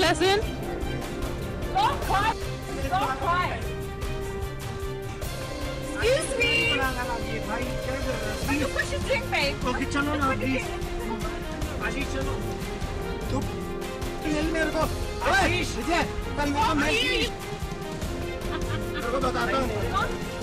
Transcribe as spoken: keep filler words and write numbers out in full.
lesson. Don't cry. Don't cry. Excuse me. Can you push your drink, babe? Okay, चलो ना please. आशीष चलो. तू मिल मेरे को. आशीष. विजय. कल मैं मेरे को बताता हूँ.